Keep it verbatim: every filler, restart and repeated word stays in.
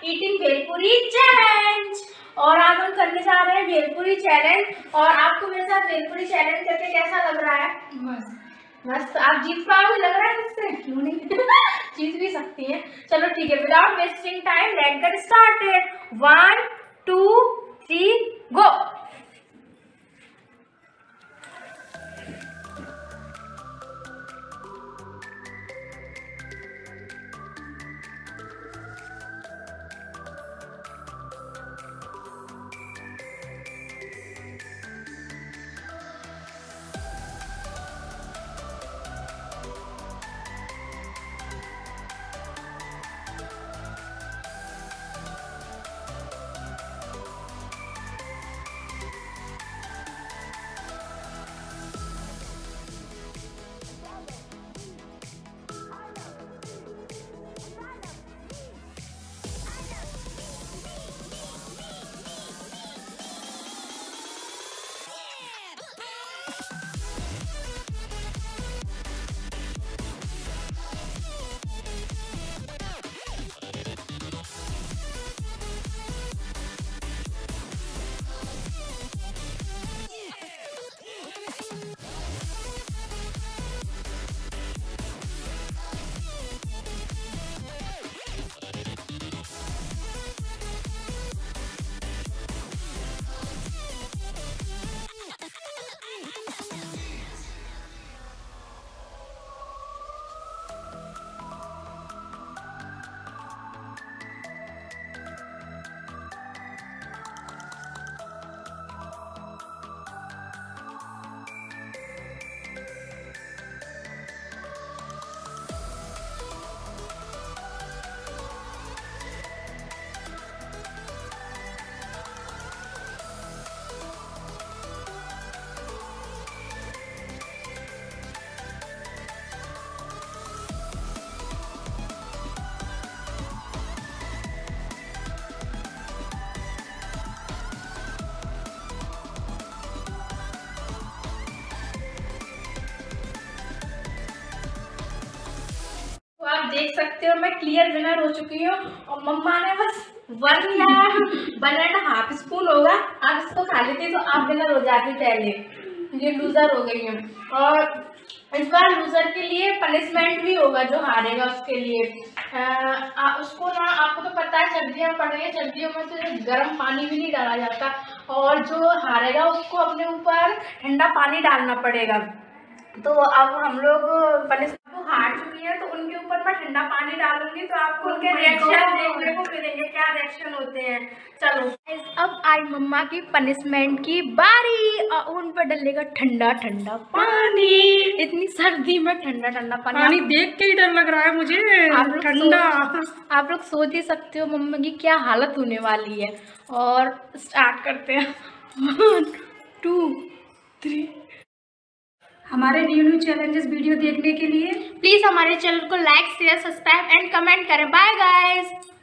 Eating bhelpuri challenge. और आज हम करने जा रहे हैं भेलपुरी चैलेंज। और आपको मेरे साथ भेलपुरी चैलेंज करके कैसा लग रहा है? मस्त मस्त। आप जीत पाओगे लग रहा है मुझसे? क्यों नहीं जीत भी सकती हैं। चलो ठीक है, without wasting time let's get started. One two three go. आप देख सकते हो मैं क्लियर विनर हो चुकी हूँ और मम्मा ने बस वन या वन एंड हाफ स्पून होगा, आप इसको खा लेते तो आप विनर हो जाते पहले। ये लूजर हो गई है और इस बार लूजर के लिए पनिशमेंट भी होगा, जो हारेगा उसके लिए आ, आ, उसको ना, आपको तो पता है सर्दियाँ पड़ रही है, सर्दियों में तो गर्म पानी भी नहीं डाला जाता और जो हारेगा उसको अपने ऊपर ठंडा पानी डालना पड़ेगा। तो अब हम लोग पनिशमेंट हार चुकी है तो उनके ऊपर मैं ठंडा पानी डालूंगी, तो आपको उनके रिएक्शन देखने को मिलेंगे, क्या रिएक्शन होते हैं। चलो अब आई मम्मा की पनिशमेंट की बारी और उन पर डलेगा ठंडा ठंडा पानी। इतनी सर्दी में ठंडा ठंडा पानी, पानी देख के ही डर लग रहा है मुझे। आप ठंडा, आप लोग सोच ही सकते हो मम्मा की क्या हालत होने वाली है। और स्टार्ट करते हैं। One two three. हमारे न्यू न्यू चैलेंजेस वीडियो देखने के लिए प्लीज हमारे चैनल को like share subscribe and comment करें। Bye guys.